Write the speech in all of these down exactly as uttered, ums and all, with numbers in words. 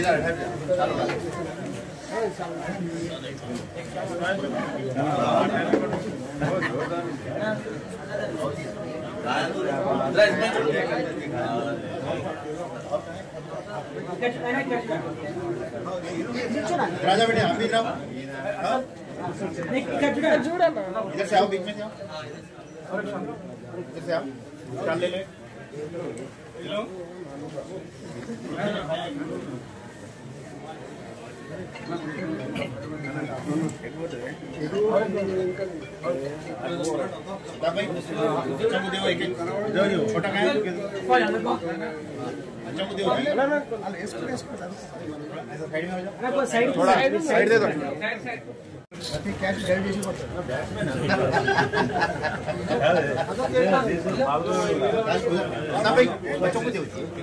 राजा बेटे आप भी जाओ, इधर से आओ, बीच में से आओ, इधर से आओ, चाल ले ले लो। चमू देव एक एक छोटा काय चमू देव साइड में हो जाओ, थोड़ा साइड दे दो। कैश जैसी बच्चों को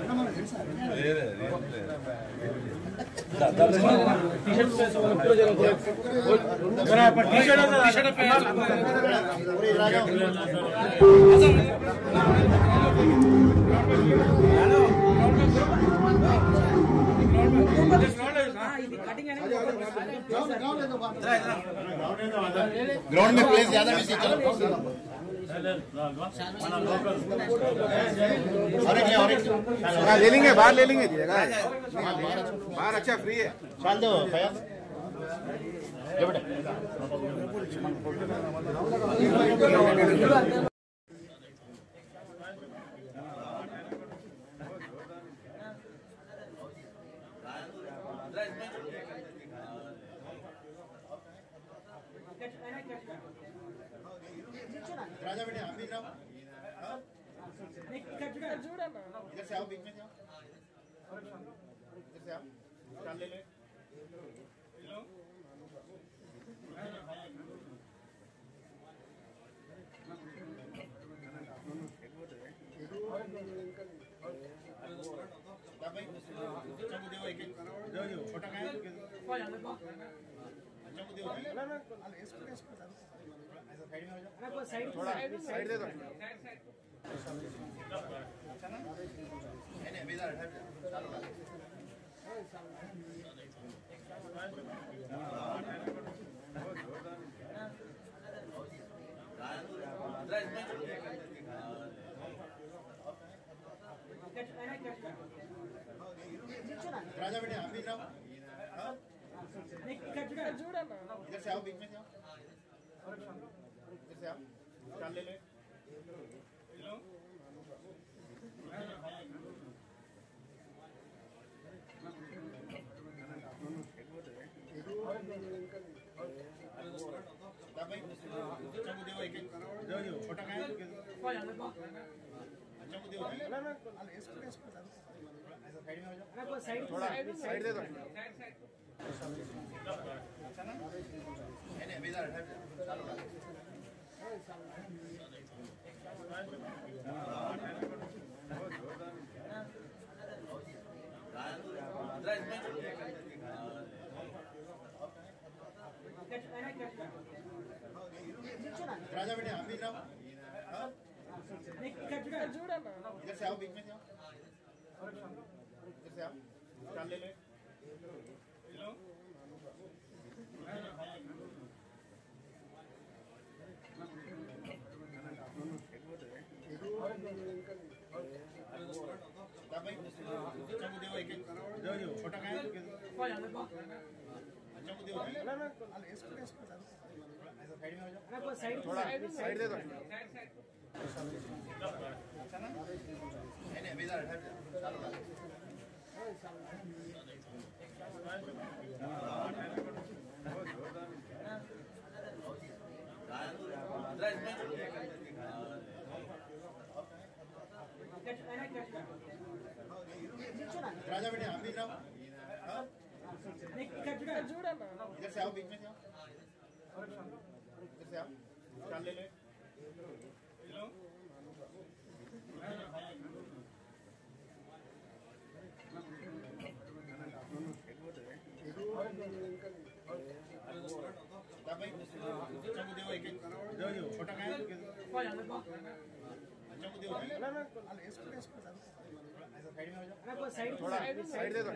ग्राउंड में प्लेस ज्यादा मिस चलो और एक और एक ले लेंगे, बाहर ले लेंगे जगह बाहर अच्छा फ्री है। डाल दो फयाज ये बेटा राजा बेटे आप भी जाओ, इधर से आओ, बीच में से आओ, इधर से आओ, चाल ले ले लो। चमू देव एक एक छोटा काय चमू देव साइड में हो जाओ, थोड़ा साइड दे दो। नहीं अभी इधर चालू कर राजा बेटे आप भी जाओ, इधर से आओ, बीच में से आओ, इधर से आओ, चाल ले ले लो। चमू देव एक एक छोटा काय चमू देव साइड में हो जाओ, थोड़ा साइड दे दो। नहीं अभी इधर चालू कर राजा बेटे आप भी जाओ, इधर से आओ, बीच में से आओ, इधर से आओ, चाल ले ले लो। चमू देव एक एक छोटा काय चमू देव साइड में हो जाओ, थोड़ा साइड दे दो। नहीं अभी इधर चालू कर राजा बेटे आप भी जाओ, इधर से आओ, बीच में से आओ, इधर से आओ, चाल ले ले लो। चमू देव एक एक छोटा काय थोड़ा साइड दे दो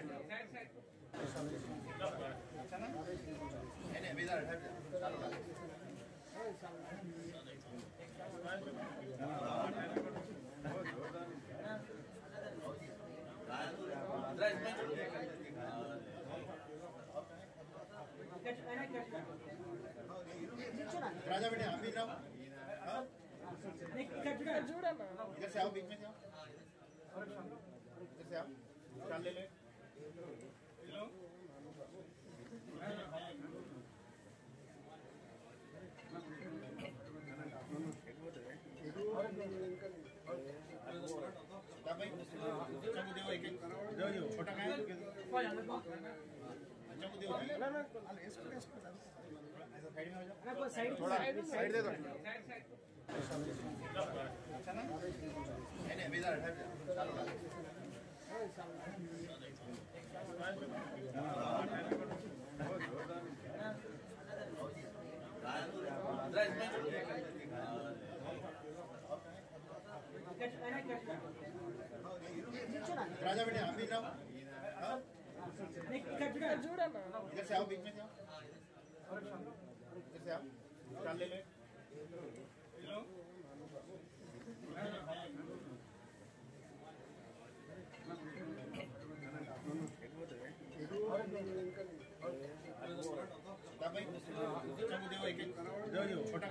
राजा बेटे आप भी ना इधर से आओ बीच में से आओ इधर से आओ चाल ले ले छोटा थोड़ा साइड दे दो राजा बेटे आप भी ना इधर से आओ बीच में से आओ इधर से आओ चाल ले ले छोटा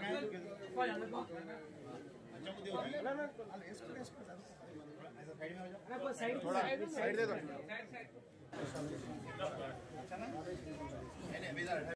थोड़ा साइड दे दो